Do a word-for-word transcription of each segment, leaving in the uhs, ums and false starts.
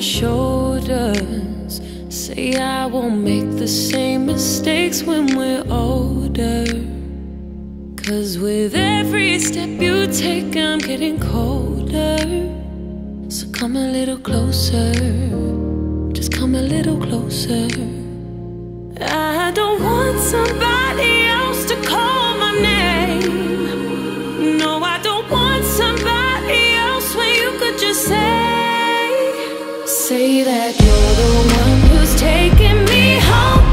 shoulders. Say I won't make the same mistakes when we're older. Cause with every step you take, I'm getting colder. So come a little closer, just come a little closer. I don't want somebody else to call my name. No, I don't want somebody else when you could just say, say that you're the one who's taking me home.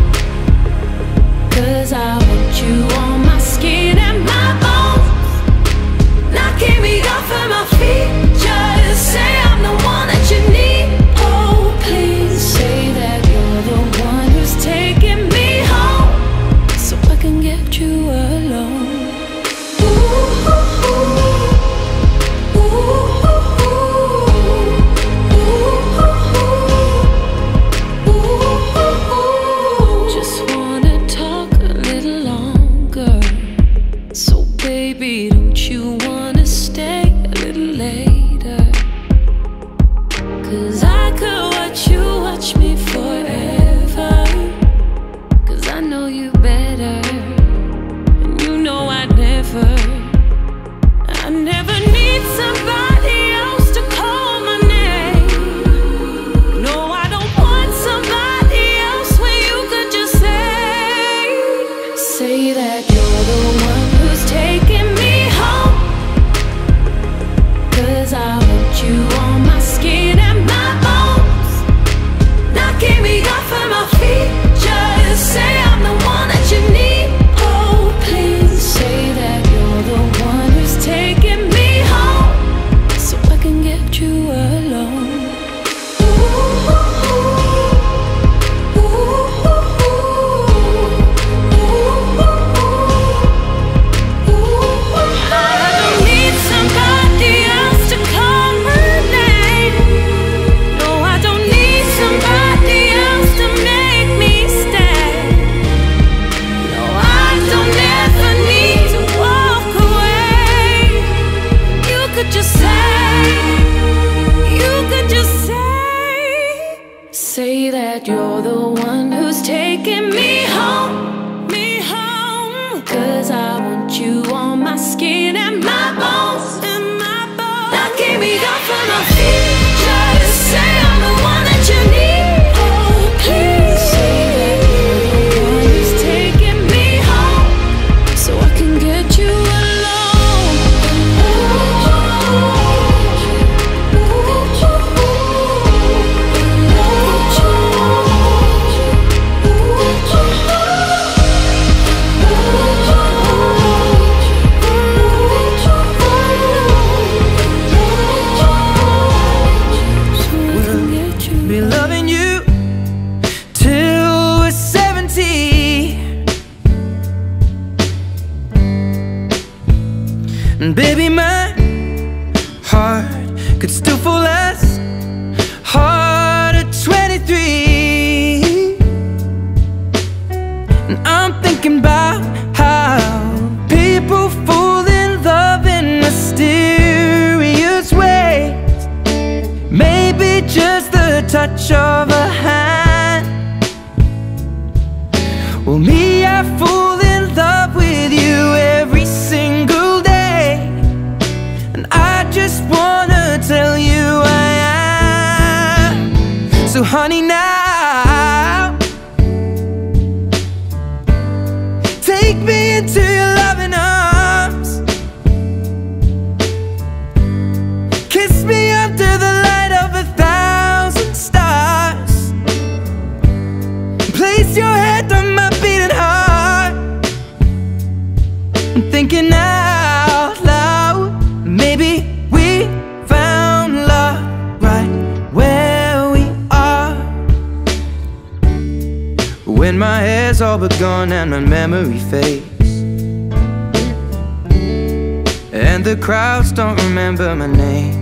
Cause I want you on my skin and my bones, knocking me off of my feet. Just say I'm the one that you need. Oh, please say that you're the one who's taking me home, so I can get you alone. Ooh, ooh, ooh, ooh, ooh, ooh, ooh. Just wanna talk a little longer. So baby, don't you wanna stay a little later? Cause I could watch you watch me forever. Cause I know you better, and you know I never, I never need somebody else to call my name. No, I don't want somebody else when you could just say, say that you're the one who's taking me home. Cause I want you on my skin and my bones, knocking me off of my feet. Just say I'm the one that you need. Oh, please say that you're the one who's taking me home, so I can get you alone. Ooh, ooh, ooh, ooh, ooh, ooh. I don't need somebody else to call my name. No, I don't need somebody else to make me stay. No, I don't ever need to walk away. You could just say, you could just say, say that you're the one who's taking me home, me home. Cause I want you on my skin and my bones, and my bones, knocking me off of my feet. Just say I'm the one that you need. Oh, please say that you're the one who's taking me home, so I can get you alone. Be loving you till we're seventy. And baby, my heart could still fall less hard at twenty-three. And I'm thinking about how people fall in love in mysterious ways. Maybe just the touch of a hand. Well, me, I fall in love with you every single day, and I just wanna tell you I am. So honey, now take me into your loving arms, kiss me under the light of a thousand stars, place your head on my beating heart. I'm thinking out loud, maybe we found love right where we are. When my hair's all but gone and my memory fades, and the crowds don't remember my name,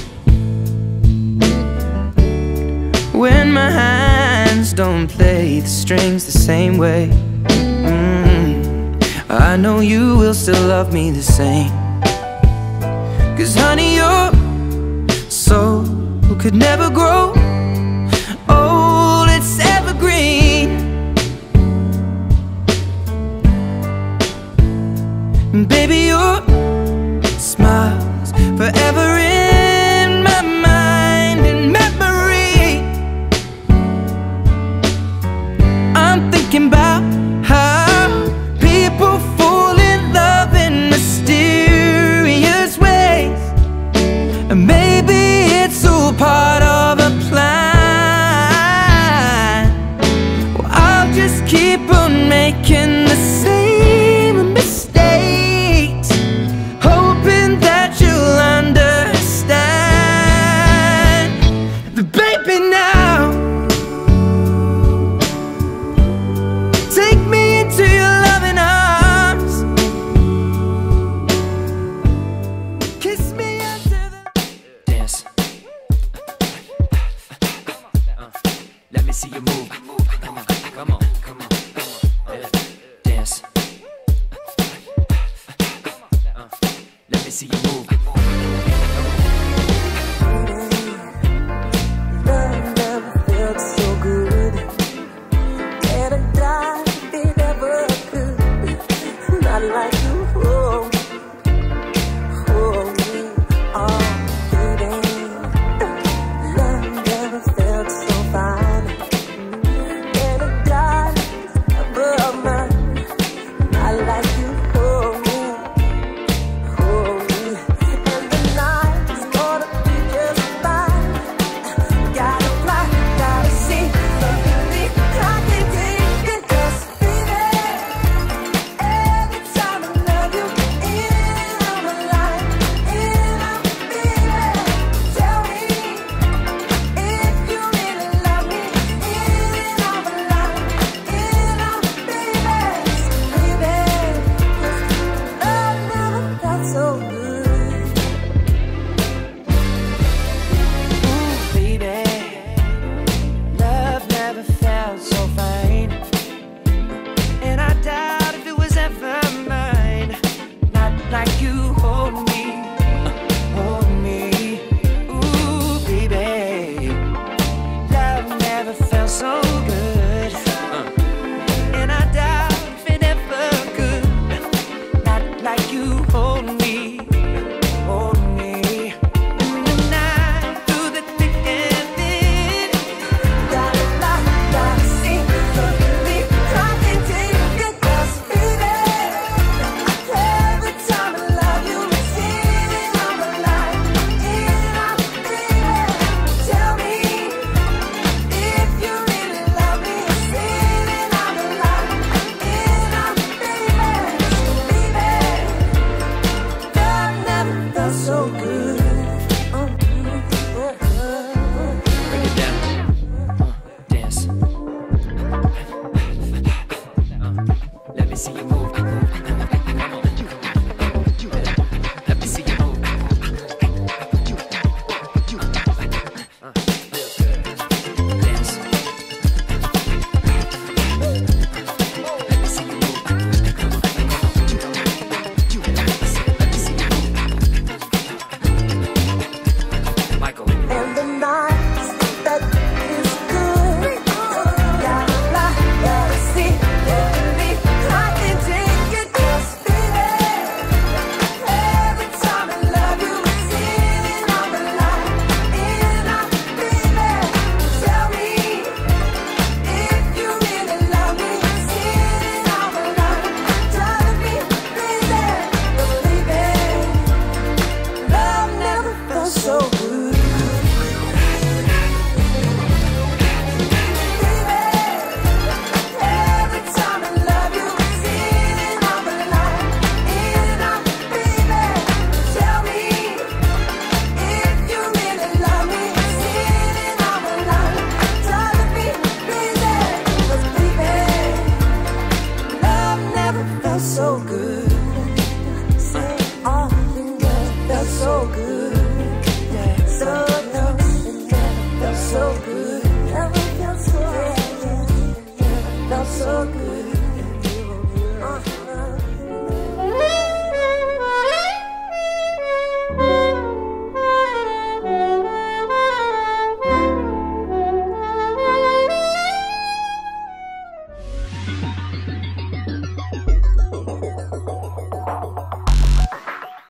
when my hands don't play the strings the same way, mm, I know you will still love me the same. Cause honey, you're so who could never grow old, it's evergreen. And baby, your smile's forever in my mind and memory. I'm thinking about how people fall in love in mysterious ways, and maybe it's all part of a plan. Well, I'll just keep on making the same mistakes, hoping that you'll understand. But baby, now take me into your loving arms, kiss me until the Dance. Uh, let me see you move. Come on, come on, come on. Yeah. Dance. Uh, let me see you move. Love never felt so good. Can't die if it ever could. Not like you hold me, hold me, oh baby. Love never felt so fine. Can't die ever mine. Not like you hold me, hold me. And the night is gonna be just fine. Gotta fly, gotta see, baby, I can take it, just baby. Every time I love you, in on my life, in on baby. Tell me if you really love me, in on my life, in on baby, baby. 'Cause love never felt so good. ooh, baby, love never felt so fine. And I doubt if it was ever mine. Not like you hold me, hold me. Ooh, baby, love never felt so